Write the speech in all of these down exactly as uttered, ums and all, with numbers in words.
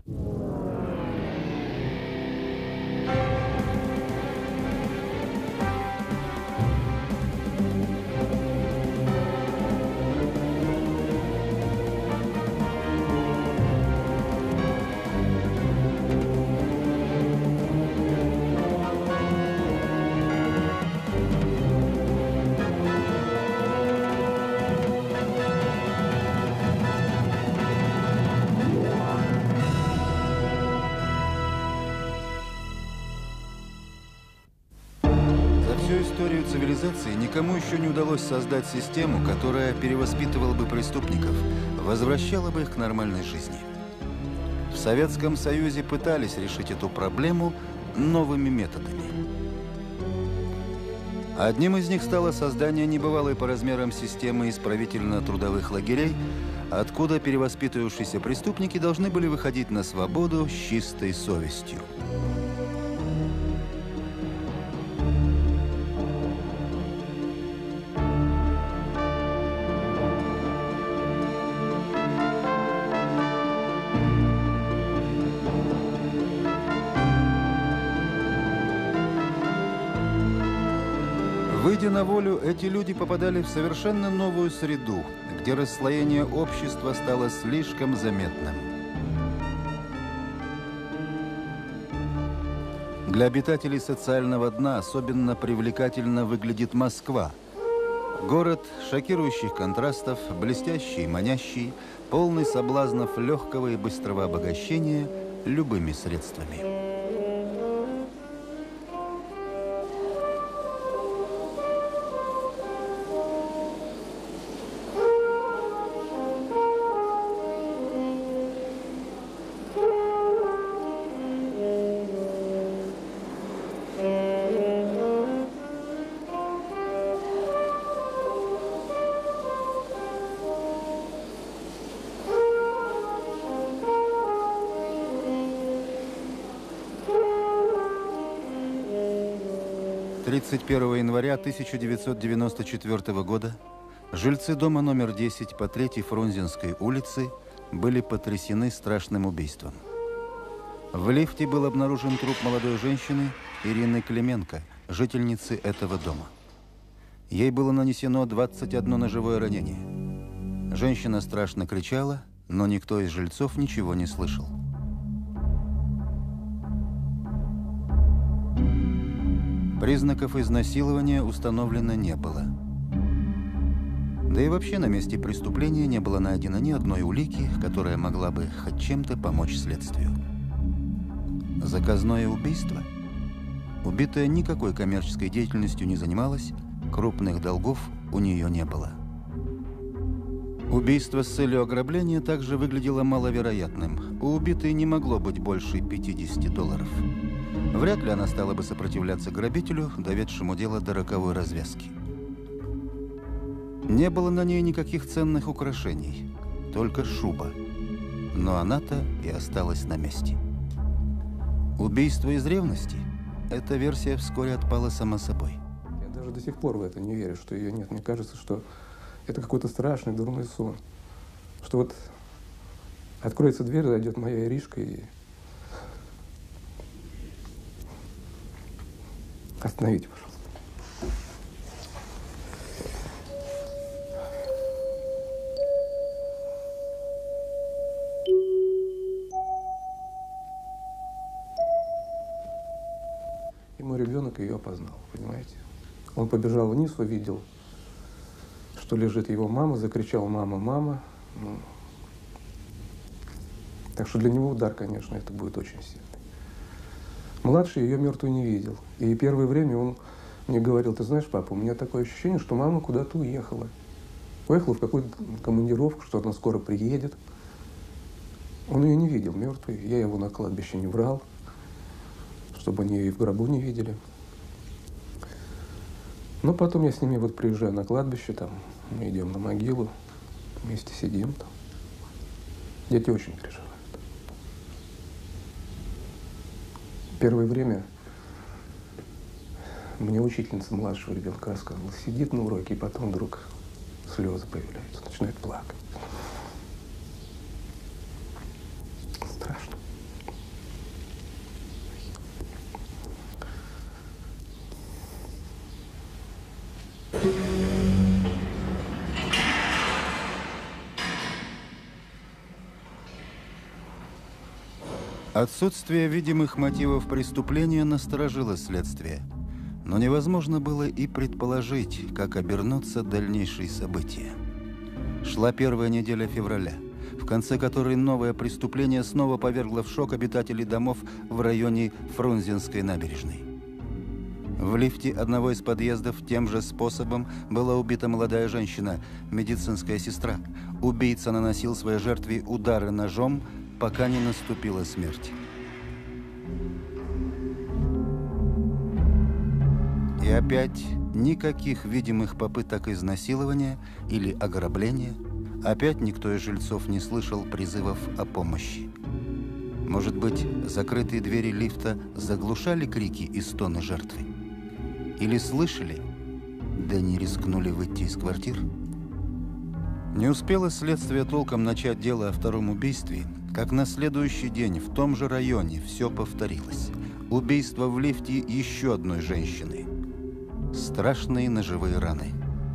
всю историю цивилизации никому еще не удалось создать систему, которая перевоспитывала бы преступников, возвращала бы их к нормальной жизни. В Советском Союзе пытались решить эту проблему новыми методами. Одним из них стало создание небывалой по размерам системы исправительно-трудовых лагерей, откуда перевоспитывавшиеся преступники должны были выходить на свободу с чистой совестью. Выйдя на волю, эти люди попадали в совершенно новую среду, где расслоение общества стало слишком заметным. Для обитателей социального дна особенно привлекательно выглядит Москва. Город шокирующих контрастов, блестящий и манящий, полный соблазнов легкого и быстрого обогащения любыми средствами. тридцать первого января тысяча девятьсот девяносто четвёртого года жильцы дома номер десять по третьей Фрунзенской улице были потрясены страшным убийством. В лифте был обнаружен труп молодой женщины Ирины Клименко, жительницы этого дома. Ей было нанесено двадцать одно ножевое ранение. Женщина страшно кричала, но никто из жильцов ничего не слышал. Признаков изнасилования установлено не было. Да и вообще на месте преступления не было найдено ни одной улики, которая могла бы хоть чем-то помочь следствию. Заказное убийство? Убитая никакой коммерческой деятельностью не занималась, крупных долгов у нее не было. Убийство с целью ограбления также выглядело маловероятным. У убитой не могло быть больше пятидесяти долларов. Вряд ли она стала бы сопротивляться грабителю, доведшему дело до роковой развязки. Не было на ней никаких ценных украшений, только шуба. Но она-то и осталась на месте. Убийство из ревности? Эта версия вскоре отпала сама собой. Я даже до сих пор в это не верю, что ее нет. Мне кажется, что это какой-то страшный, дурной сон. Что вот откроется дверь, зайдет моя Иришка и... Остановите, пожалуйста. И мой ребенок ее опознал, понимаете? Он побежал вниз, увидел, что лежит его мама, закричал: «Мама, мама!» Ну, так что для него удар, конечно, это будет очень сильный. Младший ее мертвую не видел. И первое время он мне говорил: «Ты знаешь, папа, у меня такое ощущение, что мама куда-то уехала. Уехала в какую-то командировку, что она скоро приедет». Он ее не видел мертвой. Я его на кладбище не брал, чтобы они ее и в гробу не видели. Но потом я с ними вот приезжаю на кладбище, там мы идем на могилу, вместе сидим там. Дети очень переживают. Первое время мне учительница младшего ребенка рассказывала: сидит на уроке, и потом вдруг слезы появляются, начинает плакать. Страшно. Отсутствие видимых мотивов преступления насторожило следствие. Но невозможно было и предположить, как обернутся дальнейшие события. Шла первая неделя февраля, в конце которой новое преступление снова повергло в шок обитателей домов в районе Фрунзенской набережной. В лифте одного из подъездов тем же способом была убита молодая женщина, медицинская сестра. Убийца наносил своей жертве удары ножом, пока не наступила смерть. И опять никаких видимых попыток изнасилования или ограбления. Опять никто из жильцов не слышал призывов о помощи. Может быть, закрытые двери лифта заглушали крики и стоны жертвы? Или слышали, да не рискнули выйти из квартир? Не успело следствие толком начать дело о втором убийстве, как на следующий день в том же районе все повторилось. Убийство в лифте еще одной женщины. Страшные ножевые раны.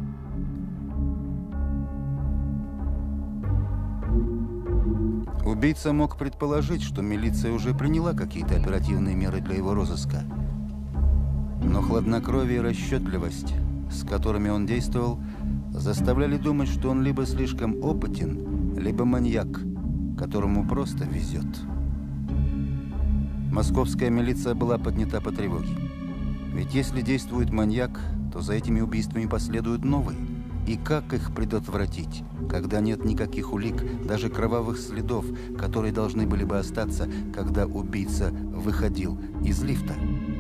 Убийца мог предположить, что милиция уже приняла какие-то оперативные меры для его розыска. Но хладнокровие и расчетливость, с которыми он действовал, заставляли думать, что он либо слишком опытен, либо маньяк, которому просто везет. Московская милиция была поднята по тревоге. Ведь если действует маньяк, то за этими убийствами последуют новые. И как их предотвратить, когда нет никаких улик, даже кровавых следов, которые должны были бы остаться, когда убийца выходил из лифта?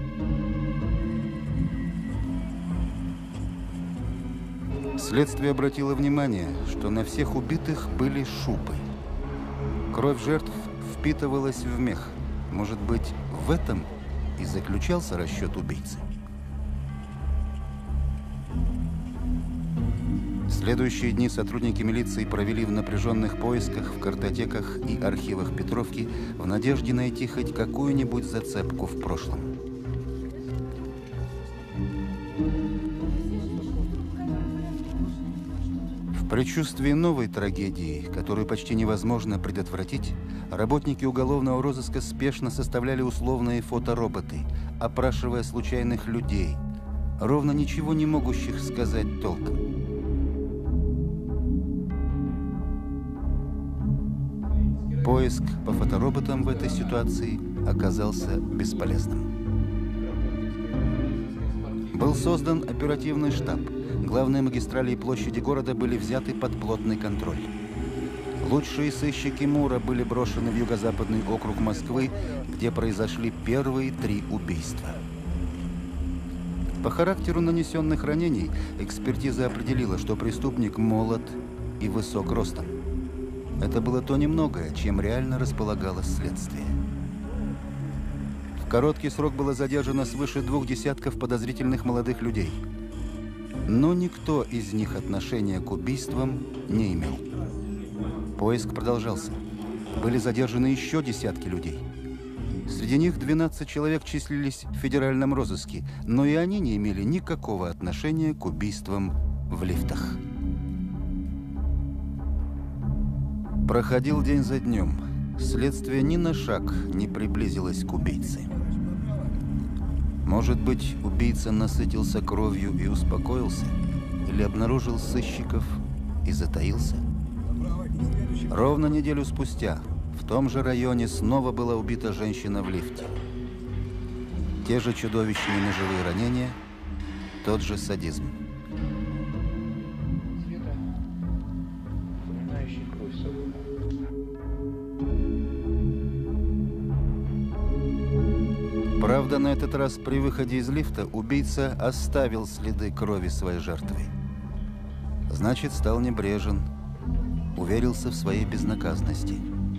Следствие обратило внимание, что на всех убитых были шупы. Кровь жертв впитывалась в мех. Может быть, в этом и заключался расчет убийцы? Следующие дни сотрудники милиции провели в напряженных поисках в картотеках и архивах Петровки в надежде найти хоть какую-нибудь зацепку в прошлом. В предчувствии новой трагедии, которую почти невозможно предотвратить, работники уголовного розыска спешно составляли условные фотороботы, опрашивая случайных людей, ровно ничего не могущих сказать толком. Поиск по фотороботам в этой ситуации оказался бесполезным. Был создан оперативный штаб. Главные магистрали и площади города были взяты под плотный контроль. Лучшие сыщики МУРа были брошены в юго-западный округ Москвы, где произошли первые три убийства. По характеру нанесенных ранений экспертиза определила, что преступник молод и высок ростом. Это было то немногое, чем реально располагалось следствие. В короткий срок было задержано свыше двух десятков подозрительных молодых людей. Но никто из них отношения к убийствам не имел. Поиск продолжался. Были задержаны еще десятки людей. Среди них двенадцать человек числились в федеральном розыске, но и они не имели никакого отношения к убийствам в лифтах. Проходил день за днем. Следствие ни на шаг не приблизилось к убийце. Может быть, убийца насытился кровью и успокоился? Или обнаружил сыщиков и затаился? Ровно неделю спустя в том же районе снова была убита женщина в лифте. Те же чудовищные ножевые ранения, тот же садизм. Правда, на этот раз при выходе из лифта убийца оставил следы крови своей жертвы. Значит, стал небрежен, уверился в своей безнаказанности.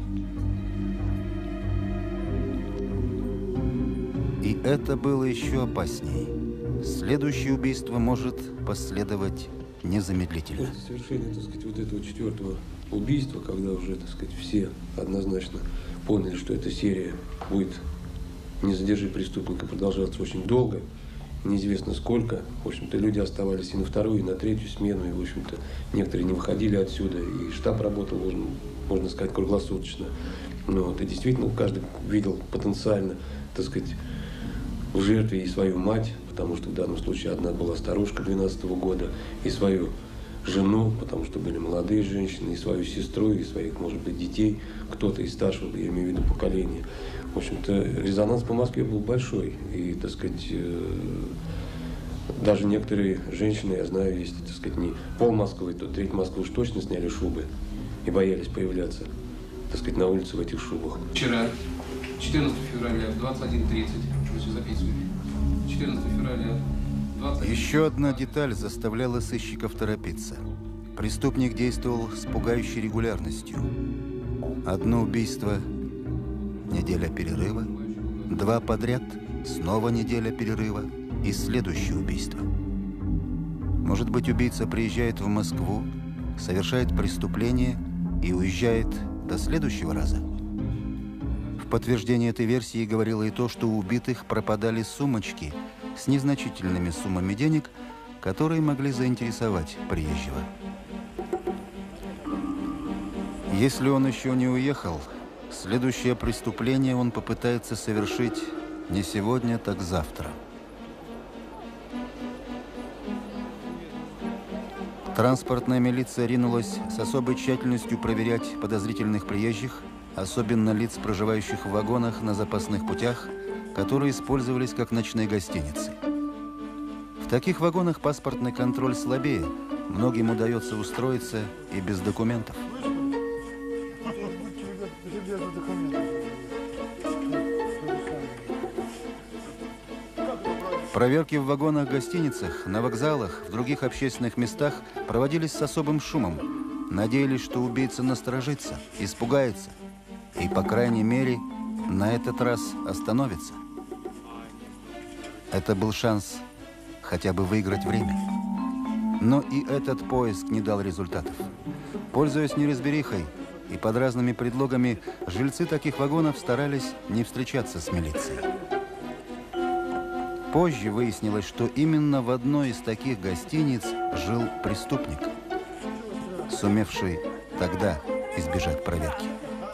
И это было еще опаснее. Следующее убийство может последовать незамедлительно. Это совершение, так сказать, вот этого четвертого убийства, когда уже, так сказать, все однозначно поняли, что эта серия будет «Не задержи преступника» продолжаться очень долго, неизвестно сколько. В общем-то, люди оставались и на вторую, и на третью смену, и, в общем-то, некоторые не выходили отсюда, и штаб работал, можно, можно сказать, круглосуточно. Ну, вот, и действительно, каждый видел потенциально, так сказать, в жертве и свою мать, потому что в данном случае одна была старушка двенадцатого года, и свою жену, потому что были молодые женщины, и свою сестру, и своих, может быть, детей, кто-то из старшего, я имею в виду, поколения. В общем-то, резонанс по Москве был большой. И, так сказать, даже некоторые женщины, я знаю, если, так сказать, не пол Москвы, то треть Москвы уж точно сняли шубы и боялись появляться, так сказать, на улице в этих шубах. Вчера, четырнадцатого февраля, в двадцать один тридцать, вы все записывали, четырнадцатого февраля, двадцать... Еще одна деталь заставляла сыщиков торопиться. Преступник действовал с пугающей регулярностью. Одно убийство – неделя перерыва, два подряд – снова неделя перерыва и следующее убийство. Может быть, убийца приезжает в Москву, совершает преступление и уезжает до следующего раза? В подтверждение этой версии говорило и то, что у убитых пропадали сумочки с незначительными суммами денег, которые могли заинтересовать приезжего. Если он еще не уехал, следующее преступление он попытается совершить не сегодня, так завтра. Транспортная милиция ринулась с особой тщательностью проверять подозрительных приезжих, особенно лиц, проживающих в вагонах на запасных путях, которые использовались как ночные гостиницы. В таких вагонах паспортный контроль слабее, многим удается устроиться и без документов. Проверки в вагонах-гостиницах, на вокзалах, в других общественных местах проводились с особым шумом. Надеялись, что убийца насторожится, испугается и, по крайней мере, на этот раз остановится. Это был шанс хотя бы выиграть время. Но и этот поиск не дал результатов. Пользуясь неразберихой и под разными предлогами, жильцы таких вагонов старались не встречаться с милицией. Позже выяснилось, что именно в одной из таких гостиниц жил преступник, сумевший тогда избежать проверки.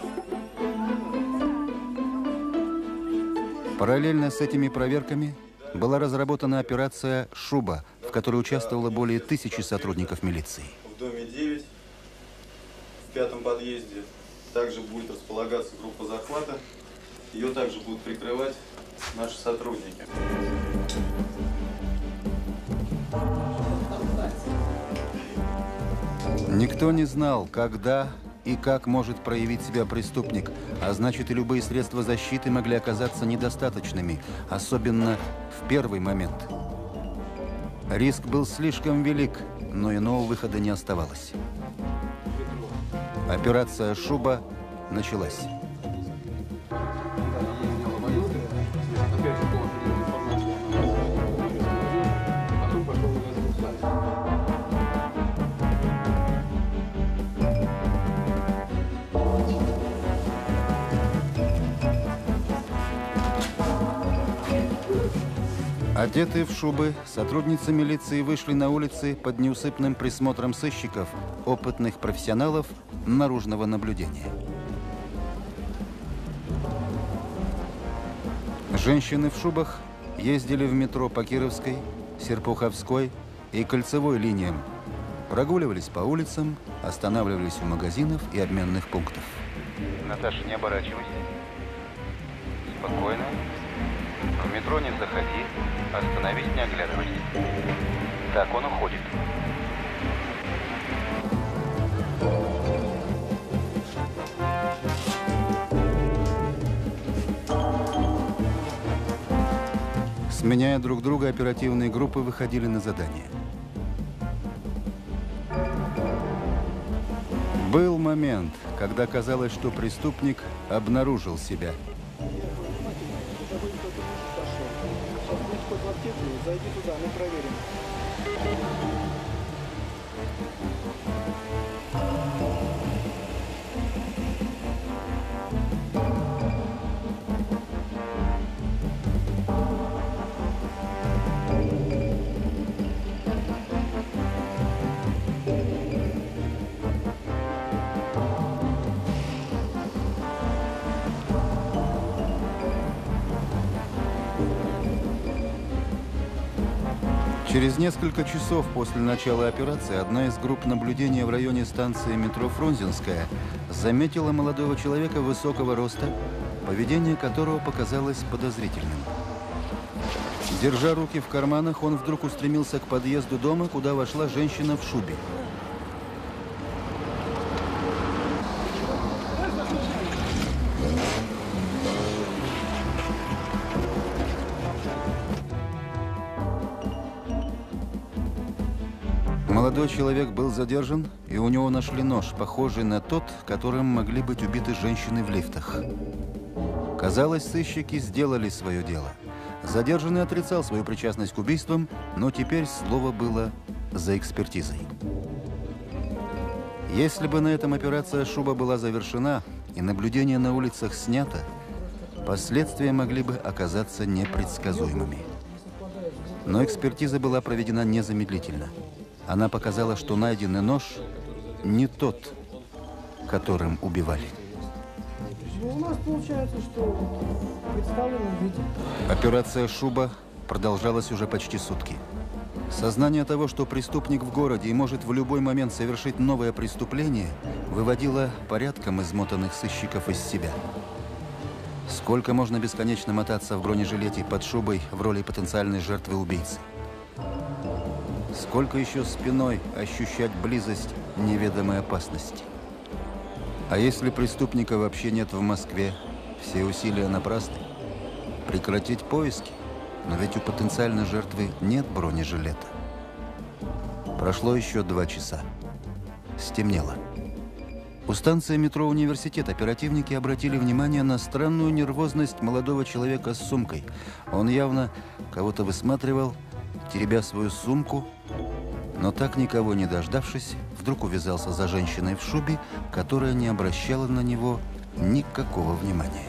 Параллельно с этими проверками была разработана операция «Шуба», в которой участвовало более тысячи сотрудников милиции. В доме девять, в пятом подъезде, также будет располагаться группа захвата. Ее также будут прикрывать наши сотрудники. Никто не знал, когда и как может проявить себя преступник, а значит, и любые средства защиты могли оказаться недостаточными, особенно в первый момент. Риск был слишком велик, но иного выхода не оставалось. Операция «Шуба» началась. Одетые в шубы, сотрудницы милиции вышли на улицы под неусыпным присмотром сыщиков, опытных профессионалов наружного наблюдения. Женщины в шубах ездили в метро по Кировской, Серпуховской и Кольцевой линиям, прогуливались по улицам, останавливались у магазинов и обменных пунктов. Наташа, не оборачивайся. Спокойно. В метро не заходи, остановись, не оглядывайся. Так, он уходит. Сменяя друг друга, оперативные группы выходили на задание. Был момент, когда казалось, что преступник обнаружил себя. Зайди туда, мы проверим. Через несколько часов после начала операции одна из групп наблюдения в районе станции метро Фрунзенская заметила молодого человека высокого роста, поведение которого показалось подозрительным. Держа руки в карманах, он вдруг устремился к подъезду дома, куда вошла женщина в шубе. Молодой человек был задержан, и у него нашли нож, похожий на тот, которым могли быть убиты женщины в лифтах. Казалось, сыщики сделали свое дело. Задержанный отрицал свою причастность к убийствам, но теперь слово было за экспертизой. Если бы на этом операция «Шуба» была завершена и наблюдение на улицах снято, последствия могли бы оказаться непредсказуемыми. Но экспертиза была проведена незамедлительно. Она показала, что найденный нож не тот, которым убивали. У нас получается, что представлено в виде. Операция «Шуба» продолжалась уже почти сутки. Сознание того, что преступник в городе и может в любой момент совершить новое преступление, выводило порядком измотанных сыщиков из себя. Сколько можно бесконечно мотаться в бронежилете под шубой в роли потенциальной жертвы убийцы? Сколько еще спиной ощущать близость неведомой опасности? А если преступника вообще нет в Москве, все усилия напрасны? Прекратить поиски? Но ведь у потенциальной жертвы нет бронежилета. Прошло еще два часа. Стемнело. У станции метро «Университет» оперативники обратили внимание на странную нервозность молодого человека с сумкой. Он явно кого-то высматривал, теребя свою сумку, но так никого не дождавшись, вдруг увязался за женщиной в шубе, которая не обращала на него никакого внимания.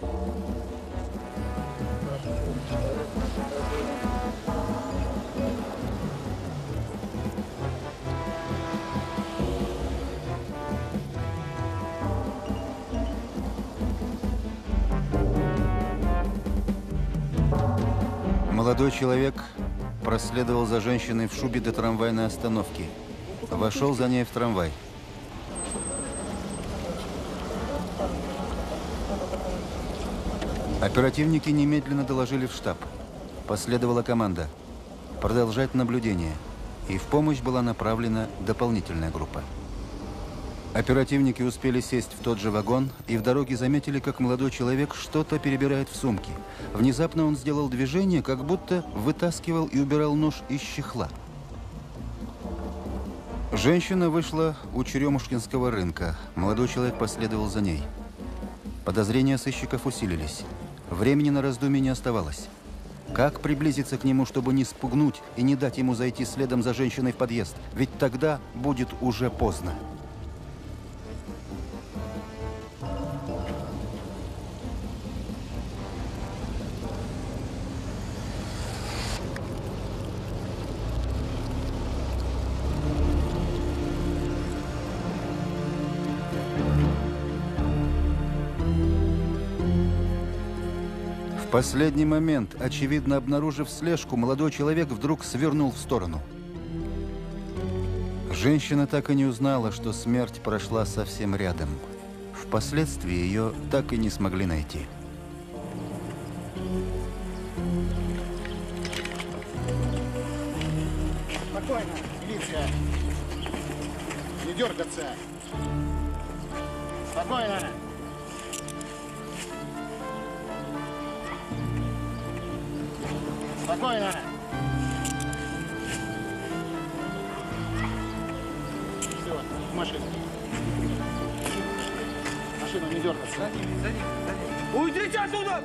Молодой человек проследовал за женщиной в шубе до трамвайной остановки. Вошел за ней в трамвай. Оперативники немедленно доложили в штаб. Последовала команда продолжать наблюдение, и в помощь была направлена дополнительная группа. Оперативники успели сесть в тот же вагон и в дороге заметили, как молодой человек что-то перебирает в сумке. Внезапно он сделал движение, как будто вытаскивал и убирал нож из чехла. Женщина вышла у Черемушкинского рынка. Молодой человек последовал за ней. Подозрения сыщиков усилились. Времени на раздумье не оставалось. Как приблизиться к нему, чтобы не спугнуть и не дать ему зайти следом за женщиной в подъезд? Ведь тогда будет уже поздно. В последний момент, очевидно обнаружив слежку, молодой человек вдруг свернул в сторону. Женщина так и не узнала, что смерть прошла совсем рядом. Впоследствии ее так и не смогли найти. Спокойно, милиция. Не дергаться. Спокойно. Спокойно. Все, в машину. Машину не дергаться. За ним, за ним, за ним. Уйдите отсюда!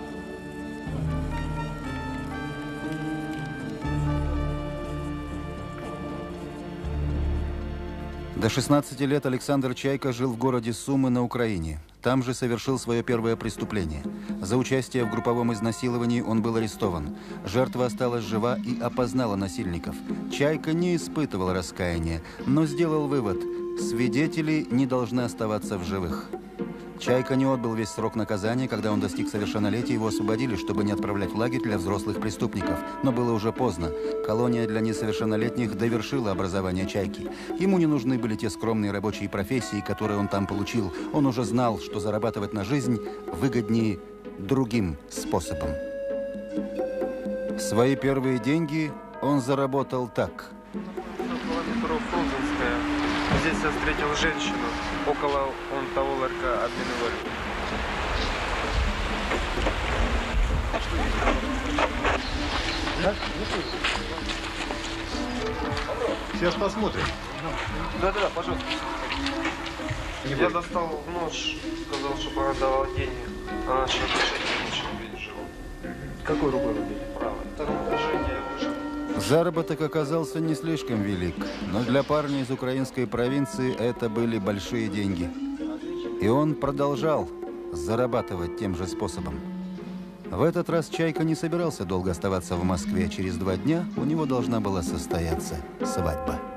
До шестнадцати лет Александр Чайка жил в городе Сумы на Украине. Там же совершил свое первое преступление. За участие в групповом изнасиловании он был арестован. Жертва осталась жива и опознала насильников. Чайка не испытывал раскаяния, но сделал вывод – свидетели не должны оставаться в живых. Чайка не отбыл весь срок наказания. Когда он достиг совершеннолетия, его освободили, чтобы не отправлять в лагерь для взрослых преступников. Но было уже поздно. Колония для несовершеннолетних довершила образование Чайки. Ему не нужны были те скромные рабочие профессии, которые он там получил. Он уже знал, что зарабатывать на жизнь выгоднее другим способом. Свои первые деньги он заработал так. Около метро Фрунзенская. Здесь я встретил женщину. Около он того ларька обмена валют. Сейчас посмотрим. Да-да, пожалуйста. Я достал нож, сказал, чтобы она давала деньги. Она начала кричать, я ничего не видел. Какой рукой вы били? Правой. В втором движении я вышел. Заработок оказался не слишком велик, но для парня из украинской провинции это были большие деньги. И он продолжал зарабатывать тем же способом. В этот раз Чайка не собирался долго оставаться в Москве. Через два дня у него должна была состояться свадьба.